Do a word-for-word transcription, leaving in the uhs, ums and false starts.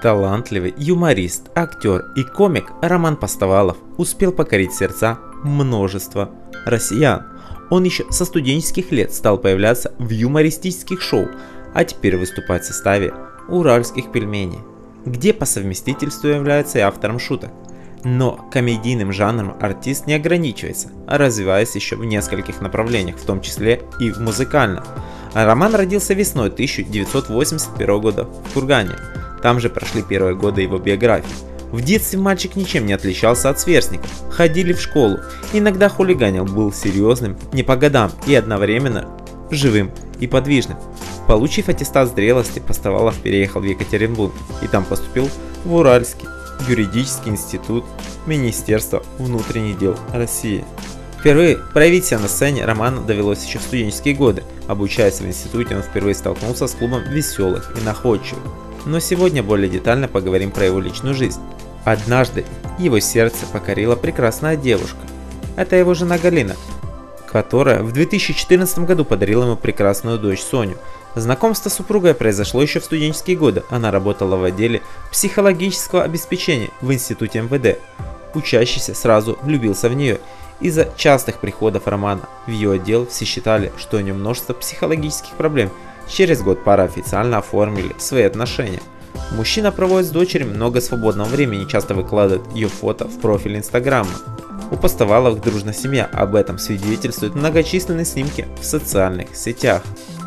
Талантливый юморист, актер и комик Роман Постовалов успел покорить сердца множества россиян. Он еще со студенческих лет стал появляться в юмористических шоу, а теперь выступать в составе «Уральских пельменей», где по совместительству является и автором шуток. Но комедийным жанром артист не ограничивается, развиваясь еще в нескольких направлениях, в том числе и в музыкальном. Роман родился весной тысяча девятьсот восемьдесят первого года в Кургане. Там же прошли первые годы его биографии. В детстве мальчик ничем не отличался от сверстников, ходили в школу, иногда хулиганил, был серьезным, не по годам и одновременно живым и подвижным. Получив аттестат зрелости, Постовалов переехал в Екатеринбург и там поступил в Уральский юридический институт Министерства внутренних дел России. Впервые проявить себя на сцене Роману довелось еще в студенческие годы. Обучаясь в институте, он впервые столкнулся с клубом веселых и находчивых. Но сегодня более детально поговорим про его личную жизнь. Однажды его сердце покорила прекрасная девушка. Это его жена Галина, которая в две тысячи четырнадцатом году подарила ему прекрасную дочь Соню. Знакомство с супругой произошло еще в студенческие годы. Она работала в отделе психологического обеспечения в институте эм вэ дэ. Учащийся сразу влюбился в нее. Из-за частых приходов Романа в ее отдел все считали, что у него множество психологических проблем. Через год пара официально оформили свои отношения. Мужчина проводит с дочерью много свободного времени, часто выкладывает ее фото в профиль Инстаграма. У Постоваловых дружная семья, об этом свидетельствуют многочисленные снимки в социальных сетях.